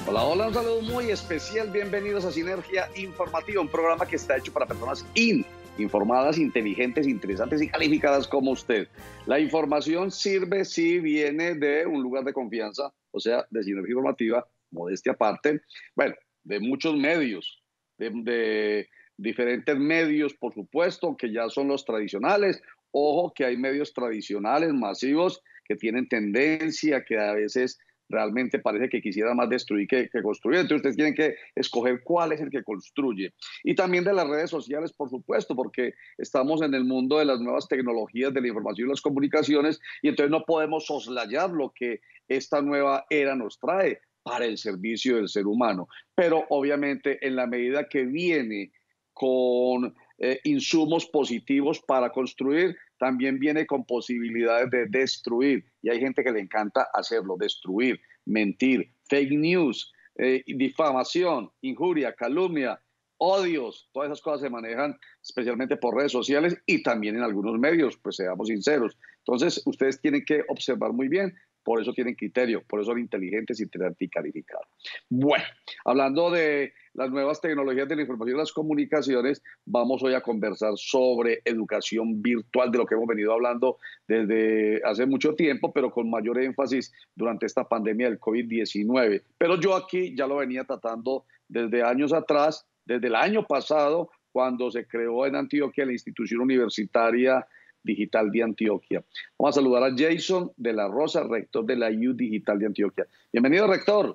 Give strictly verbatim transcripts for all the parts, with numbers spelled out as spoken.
Hola, hola, un saludo muy especial. Bienvenidos a Sinergia Informativa, un programa que está hecho para personas in, informadas, inteligentes, interesantes y calificadas como usted. La información sirve si viene de un lugar de confianza, o sea, de Sinergia Informativa, modestia aparte, bueno, de muchos medios, de, de diferentes medios, por supuesto, que ya son los tradicionales. Ojo que hay medios tradicionales, masivos, que tienen tendencia, que a veces realmente parece que quisiera más destruir que, que construir. Entonces ustedes tienen que escoger cuál es el que construye. Y también de las redes sociales, por supuesto, porque estamos en el mundo de las nuevas tecnologías de la información y las comunicaciones, y entonces no podemos soslayar lo que esta nueva era nos trae para el servicio del ser humano. Pero obviamente en la medida que viene con eh, insumos positivos para construir, también viene con posibilidades de destruir. Y hay gente que le encanta hacerlo, destruir, mentir, fake news, eh, difamación, injuria, calumnia, odios. Todas esas cosas se manejan especialmente por redes sociales y también en algunos medios, pues seamos sinceros. Entonces, ustedes tienen que observar muy bien. Por eso tienen criterio, por eso son inteligentes y calificados. Bueno, hablando de las nuevas tecnologías de la información y las comunicaciones, vamos hoy a conversar sobre educación virtual, de lo que hemos venido hablando desde hace mucho tiempo, pero con mayor énfasis durante esta pandemia del COVID diecinueve. Pero yo aquí ya lo venía tratando desde años atrás, desde el año pasado, cuando se creó en Antioquia la institución universitaria Digital de Antioquia. Vamos a saludar a Jason de la Rosa, rector de la U Digital de Antioquia. Bienvenido, rector.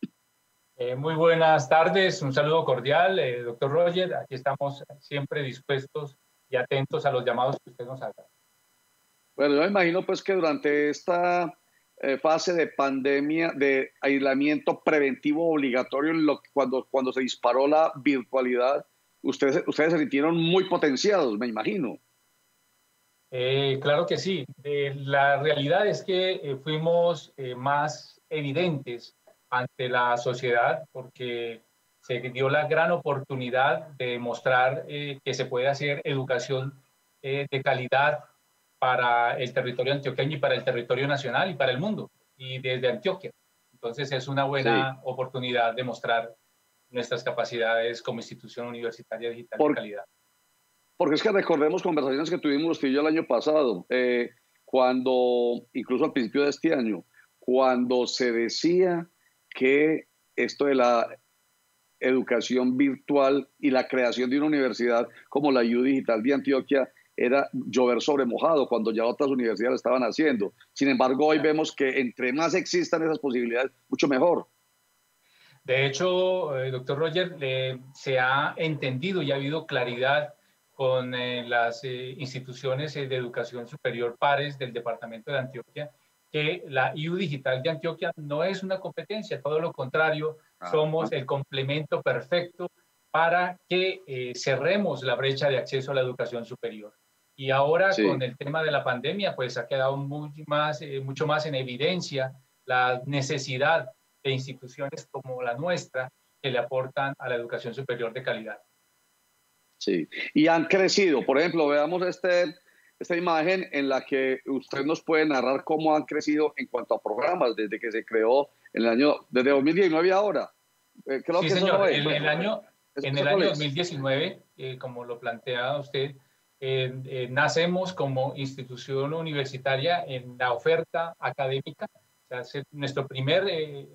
Eh, muy buenas tardes, un saludo cordial, eh, doctor Roger. Aquí estamos siempre dispuestos y atentos a los llamados que usted nos haga. Bueno, yo me imagino pues que durante esta eh, fase de pandemia, de aislamiento preventivo obligatorio, lo, cuando, cuando se disparó la virtualidad, ustedes, ustedes se sintieron muy potenciados, me imagino. Eh, claro que sí. Eh, la realidad es que eh, fuimos eh, más evidentes ante la sociedad porque se dio la gran oportunidad de mostrar eh, que se puede hacer educación eh, de calidad para el territorio antioqueño y para el territorio nacional y para el mundo, y desde Antioquia. Entonces es una buena sí. oportunidad de mostrar nuestras capacidades como institución universitaria digital Por... de calidad. Porque es que recordemos conversaciones que tuvimos usted y yo el año pasado, eh, cuando, incluso al principio de este año, cuando se decía que esto de la educación virtual y la creación de una universidad como la U Digital de Antioquia era llover sobre mojado, cuando ya otras universidades lo estaban haciendo. Sin embargo, hoy vemos que entre más existan esas posibilidades, mucho mejor. De hecho, eh, doctor Roger, eh, se ha entendido y ha habido claridad con eh, las eh, instituciones eh, de educación superior pares del departamento de Antioquia, que la I U Digital de Antioquia no es una competencia, todo lo contrario, ah, somos ah. el complemento perfecto para que eh, cerremos la brecha de acceso a la educación superior. Y ahora sí. con el tema de la pandemia, pues ha quedado muy más, eh, mucho más en evidencia la necesidad de instituciones como la nuestra que le aportan a la educación superior de calidad. Sí, y han crecido. Por ejemplo, veamos este, esta imagen en la que usted nos puede narrar cómo han crecido en cuanto a programas desde que se creó en el año, desde dos mil diecinueve ahora. Eh, creo sí, que señor. No es. En, el año, en el año dos mil diecinueve, eh, como lo plantea usted, eh, eh, nacemos como institución universitaria en la oferta académica. O sea, nuestro primer eh,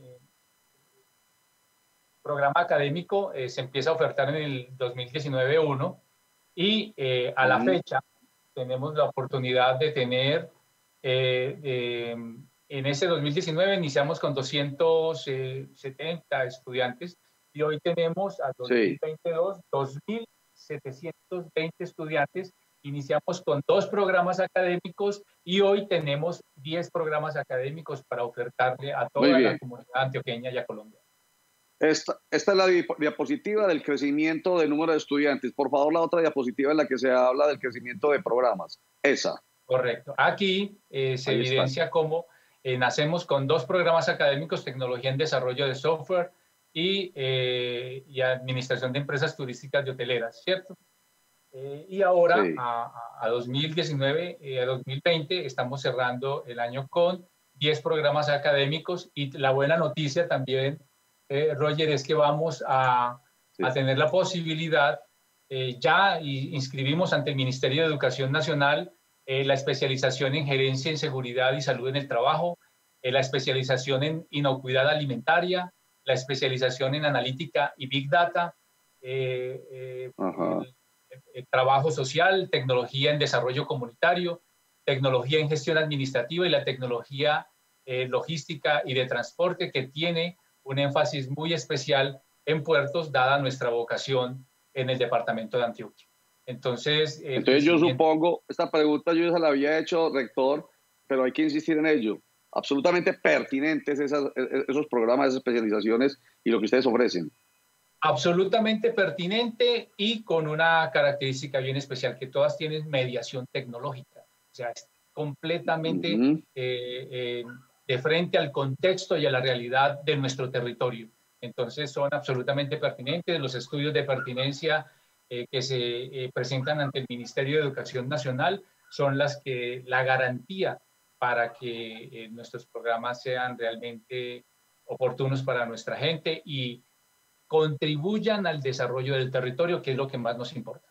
programa académico eh, se empieza a ofertar en el dos mil diecinueve uno y eh, a la uh-huh. fecha tenemos la oportunidad de tener, eh, eh, en ese dos mil diecinueve iniciamos con doscientos setenta estudiantes y hoy tenemos a dos mil veintidós sí. dos mil setecientos veinte estudiantes. Iniciamos con dos programas académicos y hoy tenemos diez programas académicos para ofertarle a toda la comunidad antioqueña y a Colombia. Esta, esta es la diapositiva del crecimiento del número de estudiantes. Por favor, la otra diapositiva en la que se habla del crecimiento de programas. Esa. Correcto. Aquí eh, se Ahí evidencia está. cómo eh, nacemos con dos programas académicos, tecnología en desarrollo de software y, eh, y administración de empresas turísticas y hoteleras, ¿cierto? Eh, y ahora, sí. a, a dos mil diecinueve, eh, a dos mil veinte, estamos cerrando el año con diez programas académicos y la buena noticia también eh, Roger, es que vamos a, Sí. a tener la posibilidad, eh, ya inscribimos ante el Ministerio de Educación Nacional eh, la especialización en gerencia en seguridad y salud en el trabajo, eh, la especialización en inocuidad alimentaria, la especialización en analítica y big data, eh, eh, el, el trabajo social, tecnología en desarrollo comunitario, tecnología en gestión administrativa y la tecnología eh, logística y de transporte, que tiene un énfasis muy especial en puertos, dada nuestra vocación en el departamento de Antioquia. Entonces, el Entonces yo siguiente... supongo, esta pregunta yo ya se la había hecho, rector, pero hay que insistir en ello. Absolutamente pertinentes esas, esos programas, esas especializaciones y lo que ustedes ofrecen. Absolutamente pertinente y con una característica bien especial, que todas tienen mediación tecnológica. O sea, es completamente uh-huh. eh, eh, de frente al contexto y a la realidad de nuestro territorio. Entonces son absolutamente pertinentes. Los estudios de pertinencia eh, que se eh, presentan ante el Ministerio de Educación Nacional son las que la garantía para que eh, nuestros programas sean realmente oportunos para nuestra gente y contribuyan al desarrollo del territorio, que es lo que más nos importa.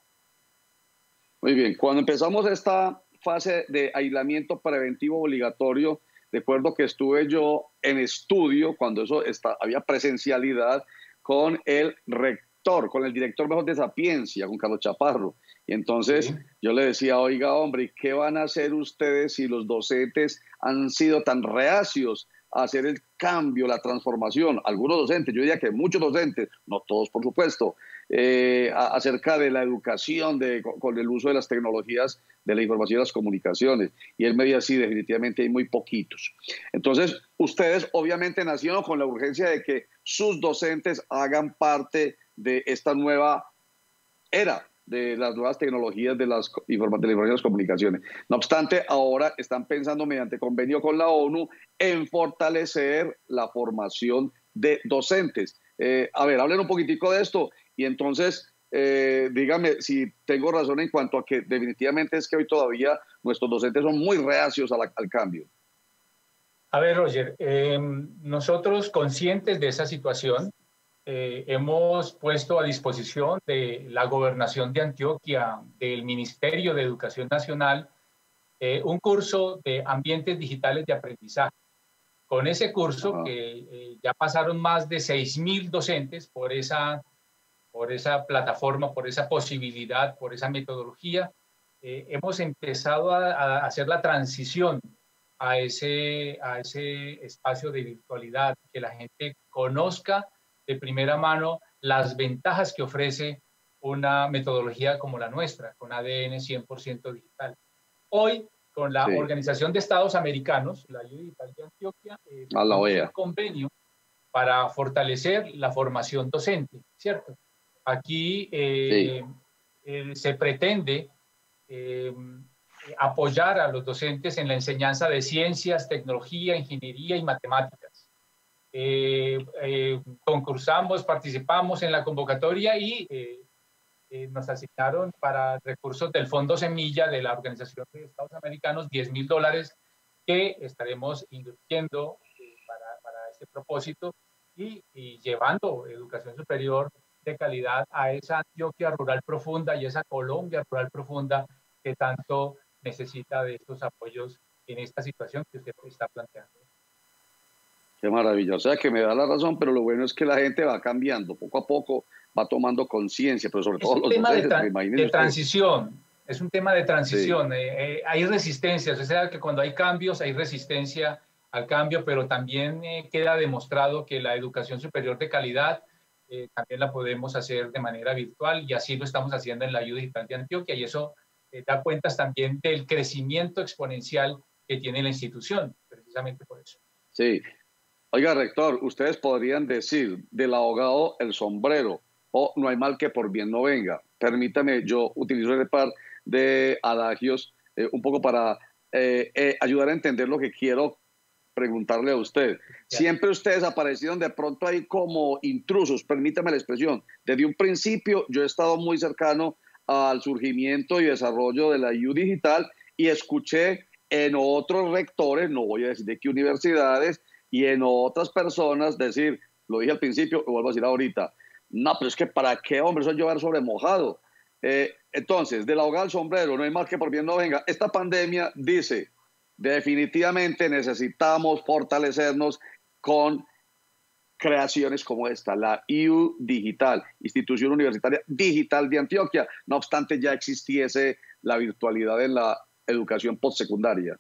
Muy bien, cuando empezamos esta fase de aislamiento preventivo obligatorio, recuerdo que estuve yo en estudio, cuando eso está, había presencialidad, con el rector, con el director mejor de Sapiencia, con Carlos Chaparro. Y entonces sí. yo le decía, oiga, hombre, ¿qué van a hacer ustedes si los docentes han sido tan reacios a hacer el cambio, la transformación? Algunos docentes, yo diría que muchos docentes, no todos por supuesto, eh, a, acerca de la educación de, con, con el uso de las tecnologías de la información y las comunicaciones. Y él me decía, sí, definitivamente hay muy poquitos. Entonces, ustedes obviamente nacieron con la urgencia de que sus docentes hagan parte de esta nueva era de las nuevas tecnologías de las, de la información y las comunicaciones. No obstante, ahora están pensando mediante convenio con la ONU en fortalecer la formación de docentes. Eh, a ver, hablen un poquitico de esto y entonces eh, dígame si tengo razón en cuanto a que definitivamente es que hoy todavía nuestros docentes son muy reacios a la, al cambio. A ver, Roger, eh, nosotros conscientes de esa situación, Eh, hemos puesto a disposición de la Gobernación de Antioquia, del Ministerio de Educación Nacional, eh, un curso de ambientes digitales de aprendizaje. Con ese curso, uh-huh. que eh, ya pasaron más de seis mil docentes por esa, por esa plataforma, por esa posibilidad, por esa metodología, eh, hemos empezado a, a hacer la transición a ese, a ese espacio de virtualidad, que la gente conozca de primera mano las ventajas que ofrece una metodología como la nuestra, con A D N cien por ciento digital. Hoy, con la sí. Organización de Estados Americanos, la I U Digital de Antioquia, eh, tenemos un convenio para fortalecer la formación docente, ¿cierto? Aquí eh, sí. eh, se pretende eh, apoyar a los docentes en la enseñanza de ciencias, tecnología, ingeniería y matemáticas. Eh, eh, concursamos, participamos en la convocatoria y eh, eh, nos asignaron para recursos del Fondo Semilla de la Organización de Estados Americanos diez mil dólares que estaremos invirtiendo eh, para, para este propósito y, y llevando educación superior de calidad a esa Antioquia rural profunda y esa Colombia rural profunda que tanto necesita de estos apoyos en esta situación que usted está planteando. Qué maravilla, o sea que me da la razón, pero lo bueno es que la gente va cambiando, poco a poco va tomando conciencia, pero sobre todo los docentes. Es un tema docentes, de, de transición, es un tema de transición, sí. eh, eh, hay resistencias, o sea que cuando hay cambios hay resistencia al cambio, pero también eh, queda demostrado que la educación superior de calidad eh, también la podemos hacer de manera virtual y así lo estamos haciendo en la I U Digital de Antioquia y eso eh, da cuentas también del crecimiento exponencial que tiene la institución, precisamente por eso. Sí. Oiga, rector, ustedes podrían decir del ahogado el sombrero o no hay mal que por bien no venga. Permítame, yo utilizo ese par de adagios eh, un poco para eh, eh, ayudar a entender lo que quiero preguntarle a usted. Siempre ustedes aparecieron de pronto ahí como intrusos, permítame la expresión. Desde un principio yo he estado muy cercano al surgimiento y desarrollo de la I U Digital y escuché en otros rectores, no voy a decir de qué universidades, y en otras personas decir, lo dije al principio y vuelvo a decir ahorita, no, pero es que ¿para qué, hombre? Eso es llover sobre mojado. Eh, entonces, de la hogar al sombrero, no hay mal que por bien no venga. Esta pandemia dice, definitivamente necesitamos fortalecernos con creaciones como esta, la I U Digital, Institución Universitaria Digital de Antioquia. No obstante, ya existiese la virtualidad en la educación postsecundaria.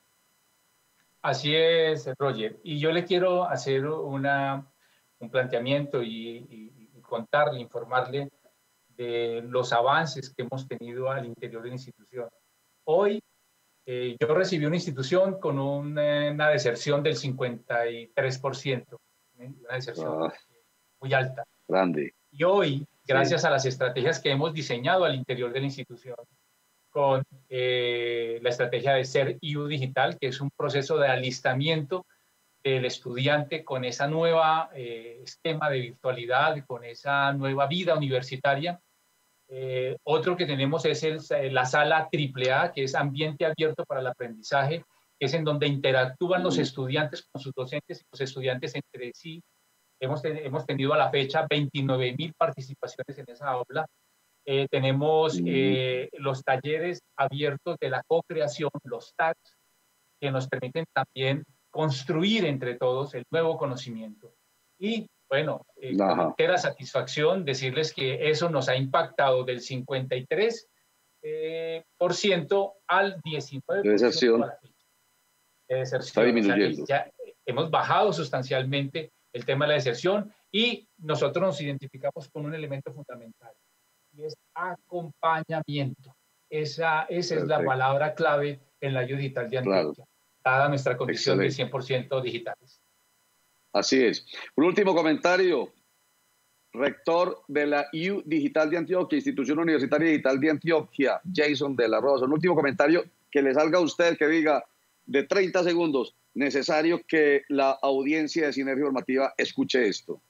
Así es, Roger. Y yo le quiero hacer una, un planteamiento y, y, y contarle, informarle de los avances que hemos tenido al interior de la institución. Hoy eh, yo recibí una institución con una, una deserción del cincuenta y tres por ciento, ¿eh? Una deserción ah, muy alta. Grande. Y hoy, gracias sí. a las estrategias que hemos diseñado al interior de la institución, con eh, la estrategia de Ser I U Digital, que es un proceso de alistamiento del estudiante con esa nueva eh, esquema de virtualidad, con esa nueva vida universitaria. Eh, otro que tenemos es el, la sala triple A, que es ambiente abierto para el aprendizaje, que es en donde interactúan los estudiantes con sus docentes y los estudiantes entre sí. Hemos, hemos tenido a la fecha veintinueve mil participaciones en esa aula. Eh, tenemos eh, los talleres abiertos de la co-creación, los T A Cs, que nos permiten también construir entre todos el nuevo conocimiento. Y bueno, eh, con entera satisfacción decirles que eso nos ha impactado del cincuenta y tres por ciento eh, al diecinueve por ciento. De deserción. De deserción. Está disminuyendo. O sea, ya hemos bajado sustancialmente el tema de la deserción y nosotros nos identificamos con un elemento fundamental y es acompañamiento. Esa, esa es la palabra clave en la I U Digital de Antioquia, claro. Dada nuestra condición Excelente. de cien por ciento digitales. Así es. Un último comentario. Rector de la I U Digital de Antioquia, Institución Universitaria Digital de Antioquia, Jason de la Rosa. Un último comentario que le salga a usted, que diga de treinta segundos, necesario que la audiencia de Sinergia Informativa escuche esto.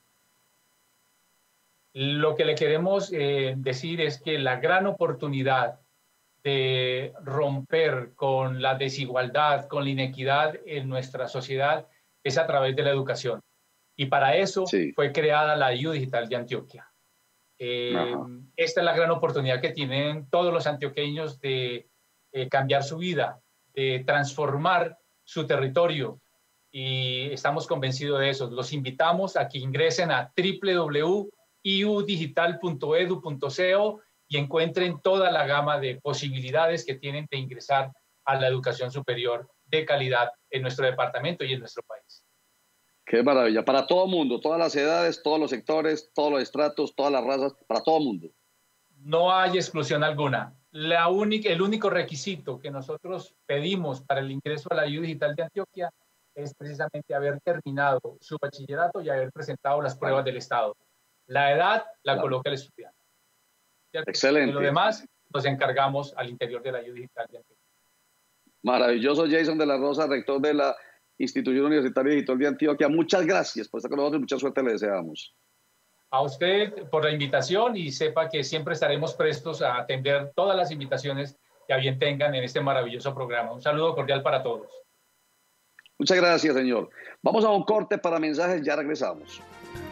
Lo que le queremos eh, decir es que la gran oportunidad de romper con la desigualdad, con la inequidad en nuestra sociedad es a través de la educación. Y para eso sí. fue creada la I U Digital de Antioquia. Eh, esta es la gran oportunidad que tienen todos los antioqueños de eh, cambiar su vida, de transformar su territorio. Y estamos convencidos de eso. Los invitamos a que ingresen a doble u doble u doble u punto i u digital punto e d u punto co y encuentren toda la gama de posibilidades que tienen de ingresar a la educación superior de calidad en nuestro departamento y en nuestro país. Qué maravilla. Para todo el mundo, todas las edades, todos los sectores, todos los estratos, todas las razas, para todo el mundo. No hay exclusión alguna. La única, el único requisito que nosotros pedimos para el ingreso a la I U Digital de Antioquia es precisamente haber terminado su bachillerato y haber presentado las pruebas del Estado. La edad la claro. coloca el estudiante. ¿Cierto? Excelente. De lo demás nos encargamos al interior de la I U Digital de Antioquia. Maravilloso, Jason de la Rosa, rector de la Institución Universitaria Digital de Antioquia. Muchas gracias por estar con nosotros y mucha suerte le deseamos. A usted por la invitación y sepa que siempre estaremos prestos a atender todas las invitaciones que a bien tengan en este maravilloso programa. Un saludo cordial para todos. Muchas gracias, señor. Vamos a un corte para mensajes, ya regresamos.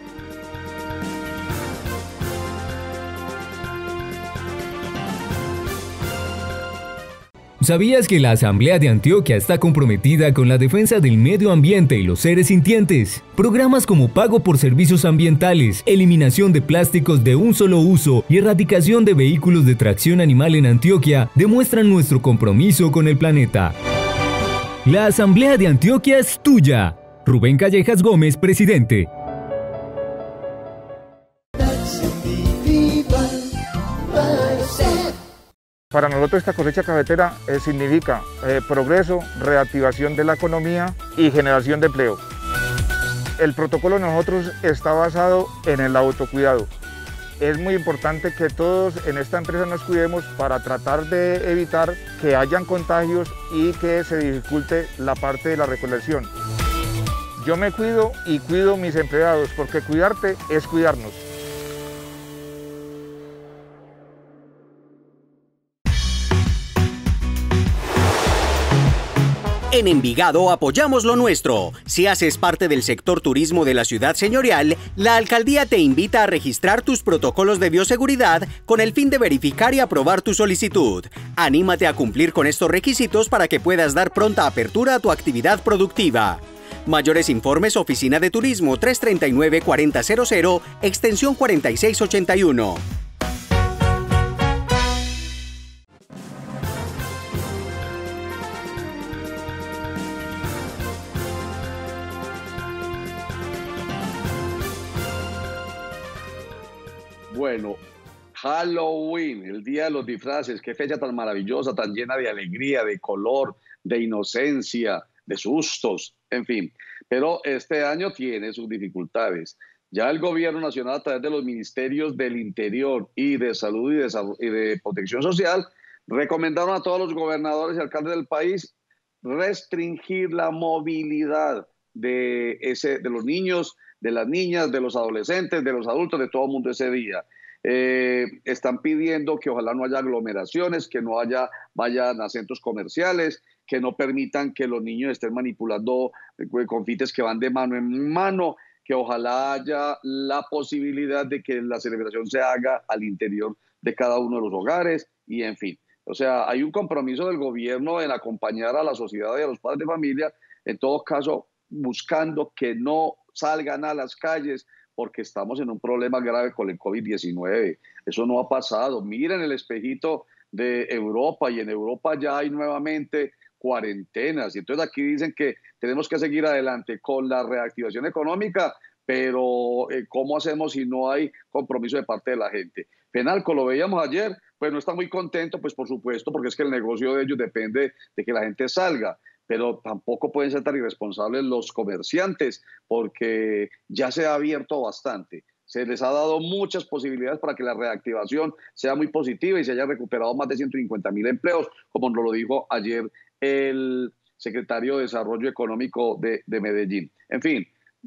¿Sabías que la Asamblea de Antioquia está comprometida con la defensa del medio ambiente y los seres sintientes? Programas como pago por servicios ambientales, eliminación de plásticos de un solo uso y erradicación de vehículos de tracción animal en Antioquia demuestran nuestro compromiso con el planeta. La Asamblea de Antioquia es tuya. Rubén Callejas Gómez, presidente. Para nosotros esta cosecha cafetera eh, significa eh, progreso, reactivación de la economía y generación de empleo. El protocolo de nosotros está basado en el autocuidado. Es muy importante que todos en esta empresa nos cuidemos para tratar de evitar que hayan contagios y que se dificulte la parte de la recolección. Yo me cuido y cuido a mis empleados porque cuidarte es cuidarnos. En Envigado apoyamos lo nuestro. Si haces parte del sector turismo de la ciudad señorial, la alcaldía te invita a registrar tus protocolos de bioseguridad con el fin de verificar y aprobar tu solicitud. Anímate a cumplir con estos requisitos para que puedas dar pronta apertura a tu actividad productiva. Mayores informes, Oficina de Turismo tres tres nueve, cuatro cero cero, extensión cuarenta y seis ochenta y uno. Bueno, Halloween, el día de los disfraces, qué fecha tan maravillosa, tan llena de alegría, de color, de inocencia, de sustos, en fin. Pero este año tiene sus dificultades. Ya el gobierno nacional, a través de los ministerios del Interior y de Salud y de, y de Protección Social, recomendaron a todos los gobernadores y alcaldes del país restringir la movilidad de, ese, de los niños, de las niñas, de los adolescentes, de los adultos, de todo el mundo ese día. Eh, están pidiendo que ojalá no haya aglomeraciones, que no haya, vayan a centros comerciales, que no permitan que los niños estén manipulando confites que van de mano en mano, que ojalá haya la posibilidad de que la celebración se haga al interior de cada uno de los hogares y en fin. O sea, hay un compromiso del gobierno en acompañar a la sociedad y a los padres de familia, en todo caso, buscando que no salgan a las calles porque estamos en un problema grave con el COVID diecinueve. Eso no ha pasado. Miren el espejito de Europa y en Europa ya hay nuevamente cuarentenas. Y entonces aquí dicen que tenemos que seguir adelante con la reactivación económica, pero eh, ¿cómo hacemos si no hay compromiso de parte de la gente? Fenalco, lo veíamos ayer, pues no está muy contento, pues por supuesto, porque es que el negocio de ellos depende de que la gente salga. Pero tampoco pueden ser tan irresponsables los comerciantes porque ya se ha abierto bastante. Se les ha dado muchas posibilidades para que la reactivación sea muy positiva y se haya recuperado más de ciento cincuenta mil empleos, como nos lo dijo ayer el secretario de Desarrollo Económico de, de Medellín. En fin,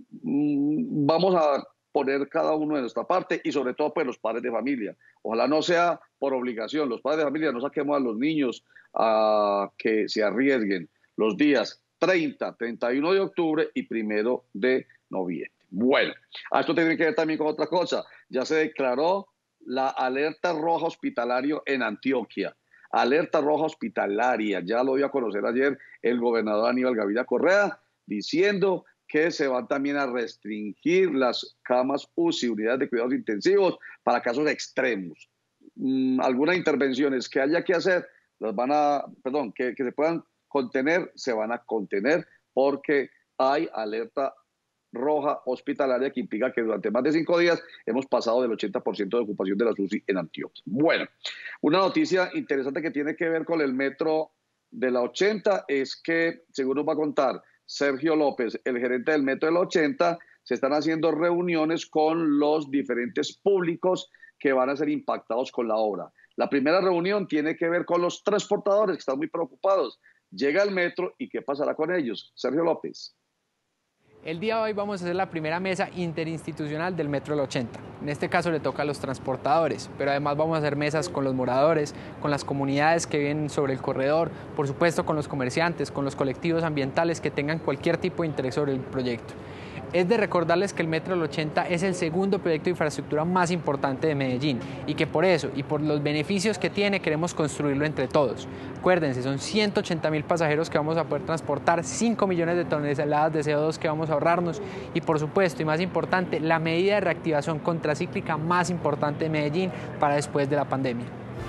vamos a poner cada uno de nuestra parte y sobre todo pues los padres de familia. Ojalá no sea por obligación. Los padres de familia no saquemos a los niños a que se arriesguen los días treinta, treinta y uno de octubre y primero de noviembre. Bueno, a esto tiene que ver también con otra cosa. Ya se declaró la alerta roja hospitalaria en Antioquia. Alerta roja hospitalaria. Ya lo dio a conocer ayer el gobernador Aníbal Gaviria Correa, diciendo que se van también a restringir las camas U C I, unidades de cuidados intensivos, para casos extremos. Mm, algunas intervenciones que haya que hacer, las van a, perdón, que, que se puedan contener, se van a contener porque hay alerta roja hospitalaria que implica que durante más de cinco días hemos pasado del ochenta por ciento de ocupación de las U C I en Antioquia. Bueno, una noticia interesante que tiene que ver con el metro de la ochenta es que, según nos va a contar Sergio López, el gerente del metro de la ochenta, se están haciendo reuniones con los diferentes públicos que van a ser impactados con la obra. La primera reunión tiene que ver con los transportadores que están muy preocupados. Llega el metro y ¿qué pasará con ellos? Sergio López. El día de hoy vamos a hacer la primera mesa interinstitucional del Metro del ochenta. En este caso le toca a los transportadores, pero además vamos a hacer mesas con los moradores, con las comunidades que viven sobre el corredor, por supuesto con los comerciantes, con los colectivos ambientales que tengan cualquier tipo de interés sobre el proyecto. Es de recordarles que el Metro del ochenta es el segundo proyecto de infraestructura más importante de Medellín y que por eso y por los beneficios que tiene queremos construirlo entre todos. Acuérdense, son ciento ochenta mil pasajeros que vamos a poder transportar, cinco millones de toneladas de C O dos que vamos a ahorrarnos y por supuesto y más importante, la medida de reactivación contracíclica más importante de Medellín para después de la pandemia.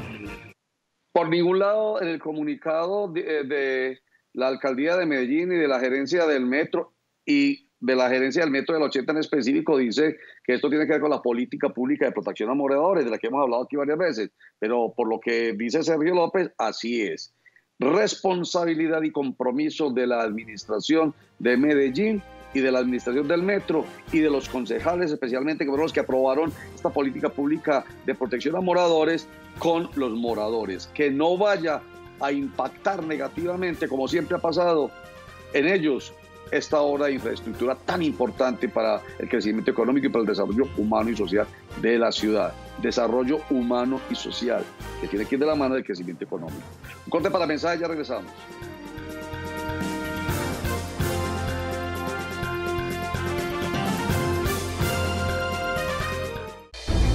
Por ningún lado en el comunicado de, de la alcaldía de Medellín y de la gerencia del metro y de la gerencia del metro del ochenta en específico dice que esto tiene que ver con la política pública de protección a moradores, de la que hemos hablado aquí varias veces, pero por lo que dice Sergio López, así es. Responsabilidad y compromiso de la administración de Medellín y de la administración del metro y de los concejales especialmente, que fueron los que aprobaron esta política pública de protección a moradores con los moradores, que no vaya a impactar negativamente, como siempre ha pasado, en ellos esta obra de infraestructura tan importante para el crecimiento económico y para el desarrollo humano y social de la ciudad. Desarrollo humano y social, que tiene que ir de la mano del crecimiento económico. Un corte para mensajes, ya regresamos.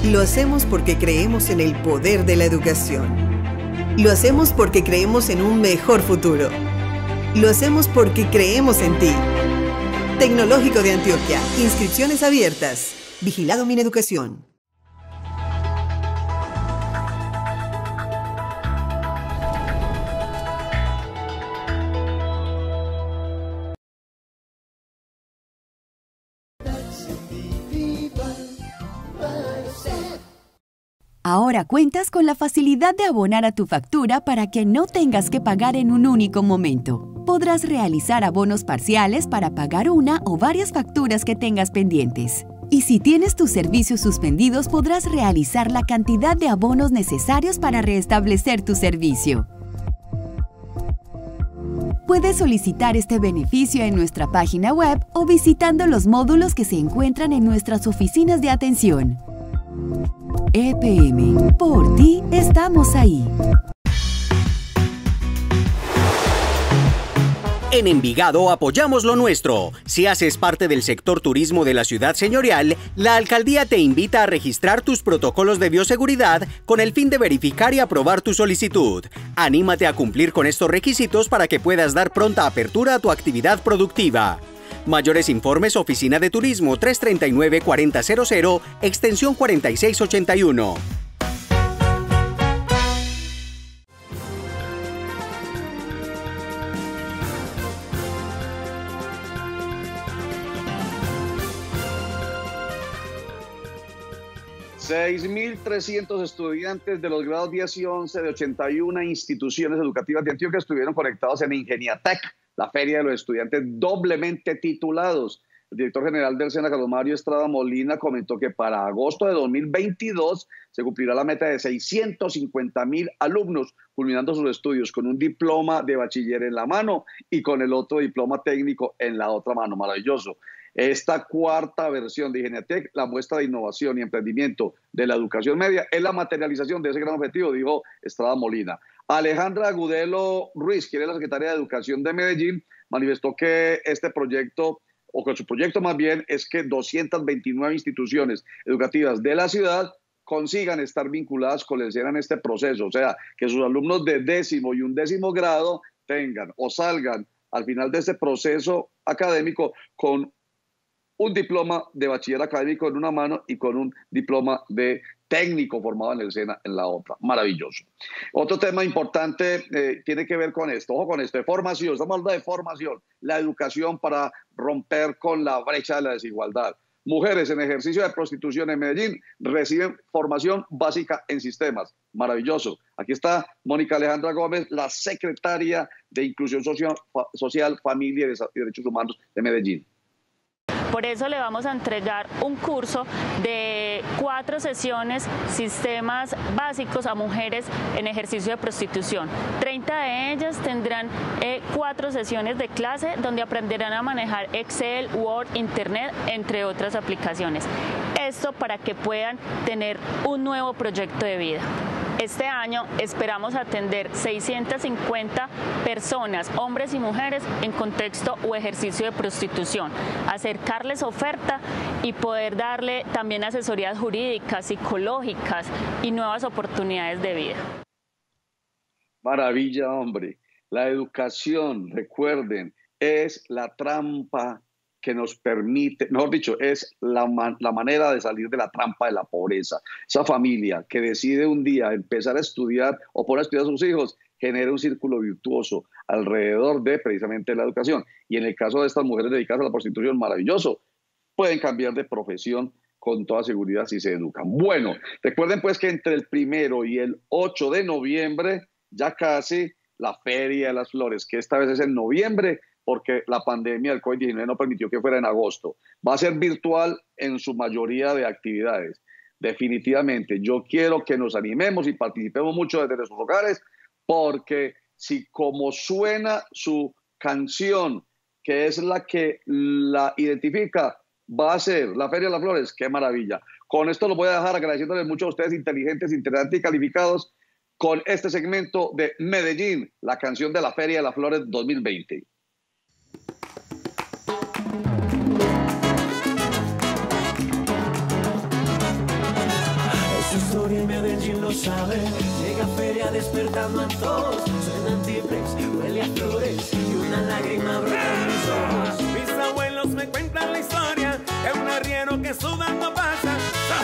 Lo hacemos porque creemos en el poder de la educación. Lo hacemos porque creemos en un mejor futuro. Lo hacemos porque creemos en ti. Tecnológico de Antioquia. Inscripciones abiertas. Vigilado Mineducación. Ahora cuentas con la facilidad de abonar a tu factura para que no tengas que pagar en un único momento. Podrás realizar abonos parciales para pagar una o varias facturas que tengas pendientes. Y si tienes tus servicios suspendidos, podrás realizar la cantidad de abonos necesarios para restablecer tu servicio. Puedes solicitar este beneficio en nuestra página web o visitando los módulos que se encuentran en nuestras oficinas de atención. E P M. Por ti estamos ahí. En Envigado apoyamos lo nuestro. Si haces parte del sector turismo de la ciudad señorial, la alcaldía te invita a registrar tus protocolos de bioseguridad con el fin de verificar y aprobar tu solicitud. Anímate a cumplir con estos requisitos para que puedas dar pronta apertura a tu actividad productiva. Mayores informes, Oficina de Turismo tres tres nueve, cuatro cero cero cero, extensión cuarenta y seis ochenta y uno. seis mil trescientos estudiantes de los grados diez y once de ochenta y una instituciones educativas de Antioquia estuvieron conectados en Ingeniatec, la feria de los estudiantes doblemente titulados. El director general del SENA, Carlos Mario Estrada Molina, comentó que para agosto de dos mil veintidós se cumplirá la meta de seiscientos cincuenta mil alumnos culminando sus estudios con un diploma de bachiller en la mano y con el otro diploma técnico en la otra mano. Maravilloso. Esta cuarta versión de Ingeniatec, la muestra de innovación y emprendimiento de la educación media, es la materialización de ese gran objetivo, dijo Estrada Molina. Alejandra Agudelo Ruiz, quien es la secretaria de Educación de Medellín, manifestó que este proyecto, o que su proyecto más bien, es que doscientas veintinueve instituciones educativas de la ciudad consigan estar vinculadas con el SENA en este proceso, o sea, que sus alumnos de décimo y undécimo grado tengan o salgan al final de este proceso académico con un diploma de bachiller académico en una mano y con un diploma de técnico formado en el SENA en la otra. Maravilloso. Otro tema importante eh, tiene que ver con esto. Ojo con esto, de formación. Estamos hablando de formación. La educación para romper con la brecha de la desigualdad. Mujeres en ejercicio de prostitución en Medellín reciben formación básica en sistemas. Maravilloso. Aquí está Mónica Alejandra Gómez, la secretaria de Inclusión Social, Social Familia y Derechos Humanos de Medellín. Por eso le vamos a entregar un curso de cuatro sesiones, sistemas básicos a mujeres en ejercicio de prostitución. treinta de ellas tendrán eh, cuatro sesiones de clase donde aprenderán a manejar Excel, Word, Internet, entre otras aplicaciones. Esto para que puedan tener un nuevo proyecto de vida. Este año esperamos atender seiscientas cincuenta personas, hombres y mujeres, en contexto o ejercicio de prostitución, acercarles oferta y poder darle también asesorías jurídicas, psicológicas y nuevas oportunidades de vida. Maravilla, hombre. La educación, recuerden, es la trampa que nos permite, mejor dicho, es la, man, la manera de salir de la trampa de la pobreza. Esa familia que decide un día empezar a estudiar o poner a estudiar a sus hijos, genera un círculo virtuoso alrededor de precisamente la educación. Y en el caso de estas mujeres dedicadas a la prostitución, maravilloso, pueden cambiar de profesión con toda seguridad si se educan. Bueno, recuerden pues que entre el primero y el ocho de noviembre, ya casi la Feria de las Flores, que esta vez es en noviembre, porque la pandemia del COVID diecinueve no permitió que fuera en agosto. Va a ser virtual en su mayoría de actividades. Definitivamente, yo quiero que nos animemos y participemos mucho desde nuestros hogares, porque si como suena su canción, que es la que la identifica, va a ser la Feria de las Flores, qué maravilla. Con esto los voy a dejar agradeciéndoles mucho a ustedes, inteligentes, interesantes y calificados, con este segmento de Medellín, la canción de la Feria de las Flores dos mil veinte. quién lo sabe. Llega feria despertando antojos, suenan timbres, huele a flores y una lágrima brota en mis ojos. Mis abuelos me cuentan la historia de un arriero que sudando pasa.